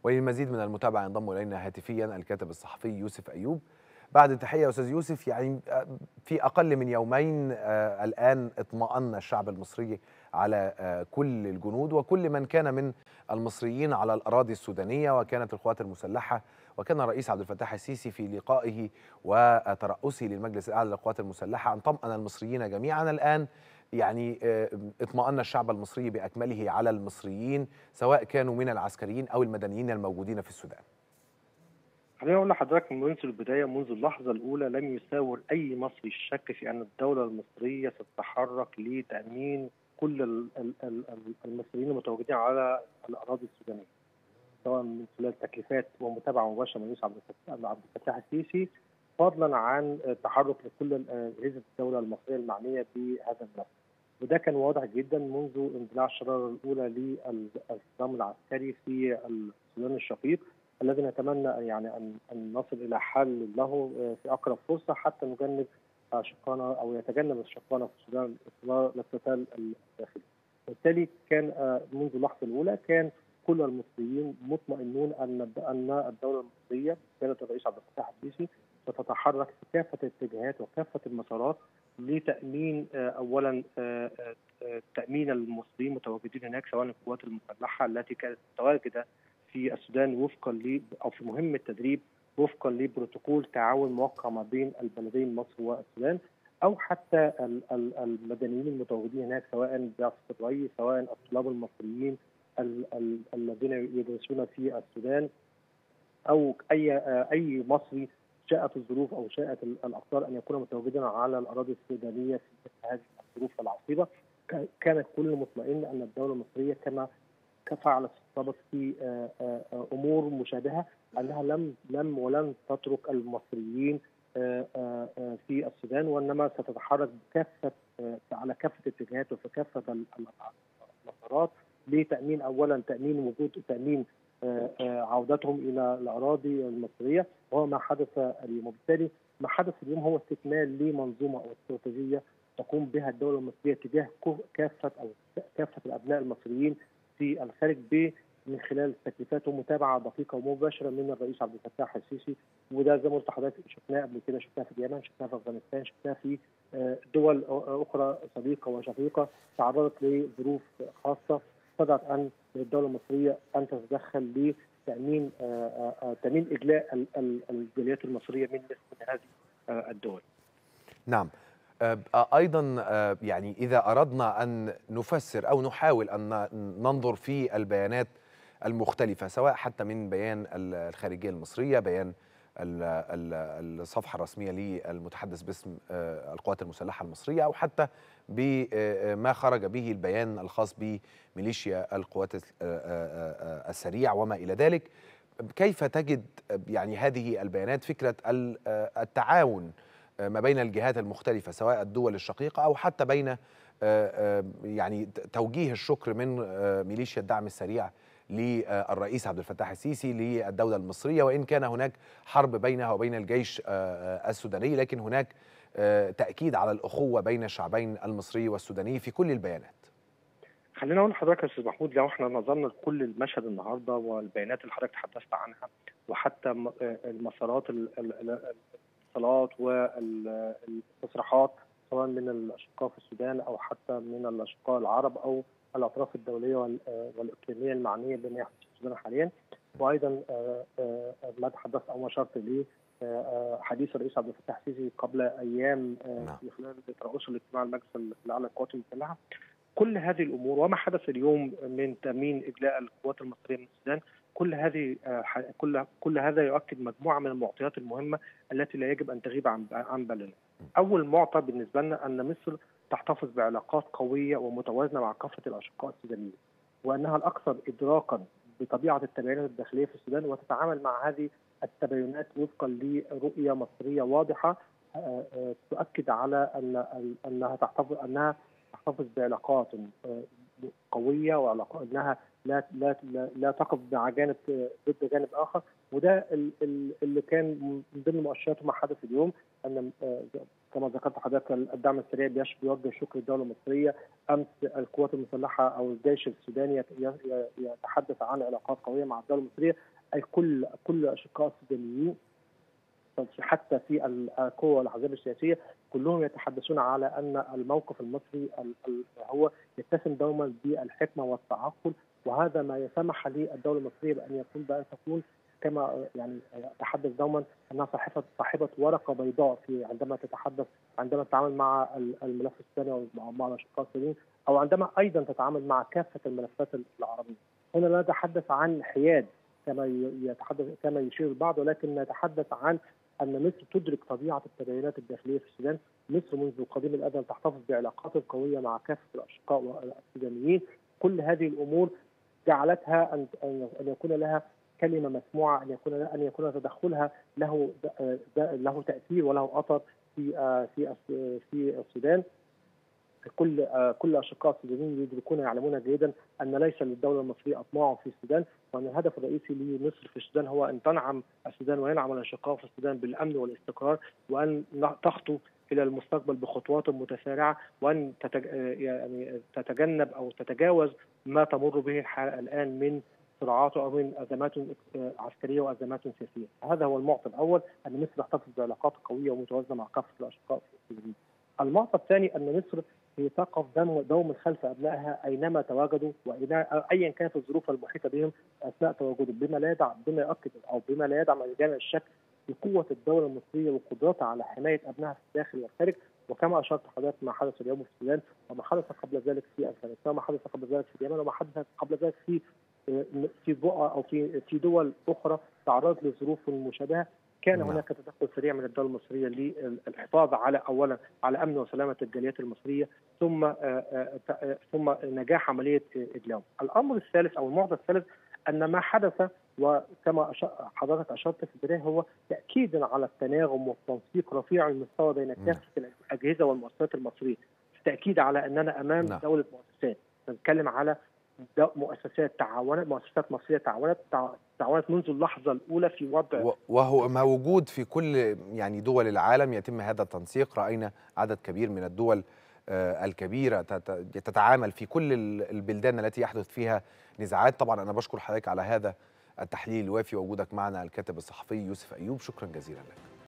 وللمزيد من المتابعة ينضم إلينا هاتفيا الكاتب الصحفي يوسف أيوب. بعد التحية يا أستاذ يوسف، يعني في أقل من يومين الآن اطمأن الشعب المصري على كل الجنود وكل من كان من المصريين على الأراضي السودانية، وكانت القوات المسلحة وكان الرئيس عبد الفتاح السيسي في لقائه وترأسه للمجلس الأعلى للقوات المسلحة أن طمأن المصريين جميعا. الآن يعني اطمأن الشعب المصري بأكمله على المصريين سواء كانوا من العسكريين أو المدنيين الموجودين في السودان. خليني اقول لحضرتك منذ البدايه، منذ اللحظه الاولى لم يساور اي مصري الشك في ان الدوله المصريه ستتحرك لتامين كل المصريين المتواجدين على الاراضي السودانيه، سواء من خلال تكليفات ومتابعه مباشره من الرئيس عبد الفتاح السيسي، فضلا عن تحرك لكل اجهزه الدوله المصريه المعنيه بهذا الملف. وده كان واضح جدا منذ اندلاع الشراره الاولى للنظام العسكري في السودان الشقيق، الذي نتمنى يعني ان نصل الى حل له في اقرب فرصه حتى نجنب اشقائنا او يتجنب اشقائنا في السودان الاقتتال الداخلي. وبالتالي كان منذ اللحظه الاولى كان كل المصريين مطمئنون ان الدوله المصريه بقياده الرئيس عبد الفتاح السيسي ستتحرك في كافه الاتجاهات وكافه المسارات لتامين اولا تامين المصريين المتواجدين هناك، سواء القوات المسلحه التي كانت متواجده في السودان وفقا او في مهمه تدريب وفقا لبروتوكول تعاون موقع ما بين البلدين مصر والسودان، او حتى المدنيين المتواجدين هناك، سواء بعثه الري، سواء الطلاب المصريين الذين يدرسون في السودان، او اي مصري شاءت الظروف او شاءت الاقدار ان يكون متواجدا على الاراضي السودانيه في هذه الظروف العصيبه. كان الكل مطمئن ان الدوله المصريه كما فعلت السابق في امور مشابهه، انها ولن تترك المصريين في السودان، وانما ستتحرك بكافه على كافه الاتجاهات وفي كافه المسارات لتامين اولا تامين عودتهم الى الاراضي المصريه، وهو ما حدث اليوم. وبالتالي ما حدث اليوم هو استكمال لمنظومه او استراتيجيه تقوم بها الدوله المصريه تجاه كافه الابناء المصريين في الخارج من خلال تكليفات ومتابعه دقيقه ومباشره من الرئيس عبد الفتاح السيسي. وده زي ما قلت لحضرتك شفناه قبل كده، شفناه في اليمن، شفناه في افغانستان، شفناه في دول اخرى صديقه وشقيقه تعرضت لظروف خاصه استدعت ان الدوله المصريه ان تتدخل لتامين تامين اجلاء الجاليات المصريه من هذه الدول. نعم. أيضا يعني إذا أردنا أن نفسر أو نحاول أن ننظر في البيانات المختلفة، سواء حتى من بيان الخارجية المصرية، بيان الصفحة الرسمية للمتحدث باسم القوات المسلحة المصرية، أو حتى بما خرج به البيان الخاص بميليشيا القوات السريع وما إلى ذلك، كيف تجد يعني هذه البيانات فكرة التعاون ما بين الجهات المختلفة سواء الدول الشقيقة أو حتى بين يعني توجيه الشكر من ميليشيا الدعم السريع للرئيس عبد الفتاح السيسي للدولة المصرية، وإن كان هناك حرب بينها وبين الجيش السوداني، لكن هناك تأكيد على الأخوة بين الشعبين المصري والسوداني في كل البيانات. خلينا اقول لحضرتك يا استاذ محمود، لو احنا نظرنا لكل المشهد النهارده والبيانات اللي حضرتك تحدثت عنها، وحتى المسارات الاتصالات والتصريحات سواء من الاشقاء في السودان او حتى من الاشقاء العرب او الاطراف الدوليه والاقليميه المعنيه بما يحدث في السودان حاليا، وايضا ما تحدثت او ما اشرت اليه حديث الرئيس عبد الفتاح السيسي قبل ايام في خلال ترأسه لاجتماع المجلس الاعلى للقوات المسلحه. كل هذه الامور وما حدث اليوم من تامين اجلاء القوات المصريه من السودان، كل هذا يؤكد مجموعه من المعطيات المهمه التي لا يجب ان تغيب عن بالنا. اول معطى بالنسبه لنا ان مصر تحتفظ بعلاقات قويه ومتوازنه مع كافه الاشقاء السودانيين، وانها الاكثر ادراكا بطبيعه التباينات الداخليه في السودان، وتتعامل مع هذه التباينات وفقا لرؤيه مصريه واضحه تؤكد على انها تحتفظ بعلاقات قويه، وانها لا تقف مع جانب ضد جانب اخر. وده اللي كان من ضمن مؤشرات ما حدث اليوم، ان كما ذكرت حضرتك الدعم السريع بيوجه شكر الدوله المصريه. امس القوات المسلحه او الجيش السوداني يتحدث عن علاقات قويه مع الدوله المصريه، اي كل اشقاء السودانيين حتى في القوى والاحزاب السياسيه كلهم يتحدثون على ان الموقف المصري هو يتسم دوما بالحكمه والتعقل، وهذا ما سمح للدوله المصريه بان تكون كما يعني تحدث دوما انها صاحبه ورقه بيضاء في عندما تتعامل مع الملف السوداني ومع الاشقاء السودانيين، او عندما ايضا تتعامل مع كافه الملفات العربيه. هنا لا نتحدث عن حياد كما يشير البعض، ولكن نتحدث عن ان مصر تدرك طبيعه التداعيات الداخليه في السودان. مصر منذ قديم الازل تحتفظ بعلاقات قويه مع كافه الاشقاء السودانيين. كل هذه الامور جعلتها ان يكون لها كلمه مسموعه، ان يكون تدخلها له تاثير وله اثر في السودان. كل اشقاء السودانيين يدركون يعلمون جيدا ان ليس للدوله المصريه اطماع في السودان، وان الهدف الرئيسي لمصر في السودان هو ان تنعم السودان وينعم الاشقاء في السودان بالامن والاستقرار، وان تخطو الى المستقبل بخطوات متسارعه، وان تتجنب او تتجاوز ما تمر به الحال الان من صراعات او من ازمات عسكريه وازمات سياسيه. هذا هو المعطى الاول، ان مصر تحتفظ بعلاقات قويه ومتوازنه مع كافه الاشقاء في السودان. المعطى الثاني ان مصر هي تقف دوما خلف ابنائها اينما تواجدوا وايا كانت الظروف المحيطه بهم اثناء تواجدهم، بما لا يدع مجال الشك في قوه الدوله المصريه وقدرتها على حمايه ابنائها في الداخل والخارج. وكما اشرت حضرتك ما حدث اليوم في السودان، وما حدث قبل ذلك في افغانستان، وما حدث قبل ذلك في اليمن، وما حدث قبل ذلك في بقعة او في دول اخرى تعرضت لظروف مشابهه، كان هناك تدخل سريع من الدوله المصريه للحفاظ اولا على امن وسلامه الجاليات المصريه، ثم نجاح عمليه ادلاهم. الامر الثالث او المعضله الثالث ان ما حدث، وكما حضرتك اشرت في البدايه، هو تاكيدا على التناغم والتنسيق رفيع المستوى بين كافه الاجهزه والمؤسسات المصريه، تاكيد على اننا امام دوله مؤسسات. نتكلم على مؤسسات مصريه تعاونت منذ اللحظه الاولى في وضع، وهو موجود في كل دول العالم يتم هذا التنسيق. راينا عدد كبير من الدول الكبيره تتعامل في كل البلدان التي يحدث فيها نزاعات. طبعا انا بشكر حضرتك على هذا التحليل الوافي ووجودك معنا، الكاتب الصحفي يوسف أيوب، شكرا جزيلا لك.